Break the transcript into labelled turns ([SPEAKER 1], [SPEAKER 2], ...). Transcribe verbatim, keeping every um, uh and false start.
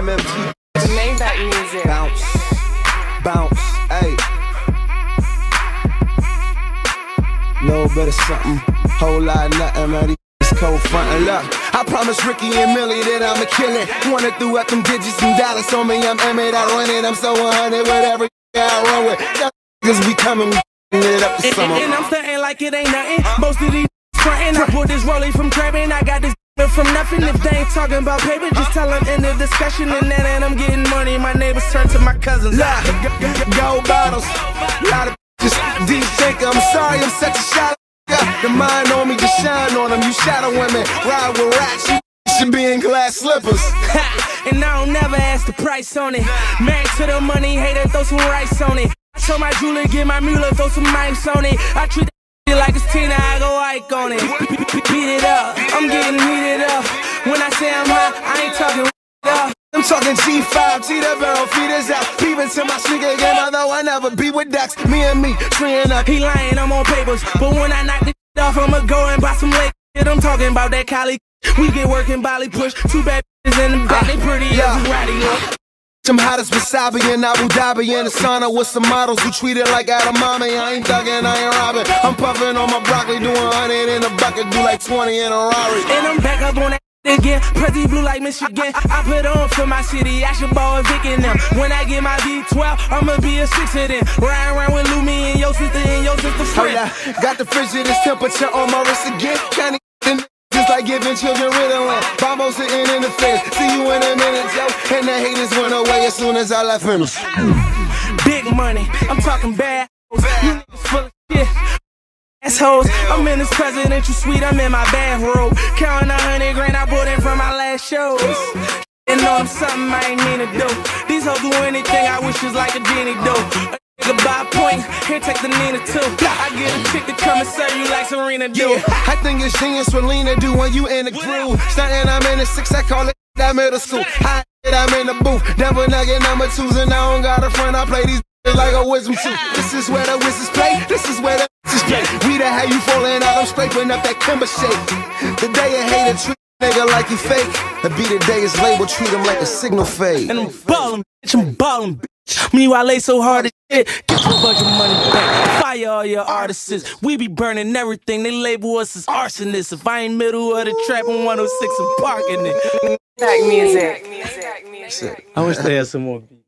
[SPEAKER 1] M M G.
[SPEAKER 2] Maybach music.
[SPEAKER 1] Bounce, bounce, ayy. Little bit of something, whole lot of nothing, man. These cold frontin' look. I promised Ricky and Millie that I'ma kill it. Wanna throw up them digits and dollars on me. I'm Emmett, I run it. I'm so one hundred with every I run with. Y'all niggas be coming, we it up the summer.
[SPEAKER 3] And, and I'm stuntin' like it ain't nothing. Most of these frontin'. I pulled this rollie from crabbing. I got this from nothing. If they ain't talking about paper, just tell them in the discussion. And then and I'm getting money. My neighbors turn to my cousins.
[SPEAKER 1] Look, gold bottles, lot of just deep think. I'm sorry, I'm such a shot. The mind on me, just shine on them. You shadow women, ride with rats. You should be in glass slippers.
[SPEAKER 3] And I don't never ask the price on it. Married to the money, hater, throw some rice on it. I told my jeweler, get my mule, throw some mics on it. I treat that like it's Tina, I go Ike on it. Beat it up, I'm getting heated up. When I say I'm hot, I ain't talking up.
[SPEAKER 1] I'm talking G five, T the barrel, feed us out. Peeping to my sneaker game, although I never be with Dax. Me and me, treeing up.
[SPEAKER 3] He lying, I'm on papers. But when I knock this off, I'ma go and buy some late shit. I'm talking about that Cali. We get working, Bali push. Two bad bitches in the back, they pretty
[SPEAKER 1] yeah.
[SPEAKER 3] as a ratty look.
[SPEAKER 1] I'm hot as Wasabi in Abu Dhabi in the sauna with some models who treat it like Adamami. I ain't thuggin', I ain't robbing. I'm puffin' on my broccoli, doing one hundred in a bucket, do like twenty in a Rari.
[SPEAKER 3] And I'm back up on that again, pretty blue like Michigan. I put on for my city, I should ball with Vic and them. When I get my V twelve, I'ma be a six of them. Riding around with Lumi and your sister and your sister friend.
[SPEAKER 1] Oh, yeah. Got the frigidest temperature on my wrist again. Candy just like giving children Ritalin. Bombo sitting in the fence. See you in a minute, Joe. And the haters went away as soon as I left him.
[SPEAKER 3] Big money, I'm talking bad. You niggas full of shit. Assholes, I'm in this presidential suite, I'm in my bathrobe. Counting a hundred grand I bought in from my last shows. And know I'm something I ain't mean to do. These hoes do anything I wish was like a genie do. A nigga buy a point, here take the Nina too. I get a chick to come and serve you like Serena do.
[SPEAKER 1] Yeah, I think it's genius what Lena do when you in the groove. Starting I'm in the six, I call it that middle school. I I'm in the booth, devil nugget number twos, and I don't got a friend, I play these like a wisdom too. This is where the wizards play, this is where the wizards play. We the how you falling out, I'm scraping up that timber shake. The day you hate a treat nigga like he fake. The beat the day is labeled, treat him like a signal fade.
[SPEAKER 3] And I'm ballin', bitch, I'm ballin', bitch. Me, I lay so hard as shit, get your bunch of money back. Fire all your artists, we be burning everything. They label us as arsonists. If I ain't middle of the trap, I'm one oh six and parking it.
[SPEAKER 2] Maybach music.
[SPEAKER 3] I wish they had some more beats.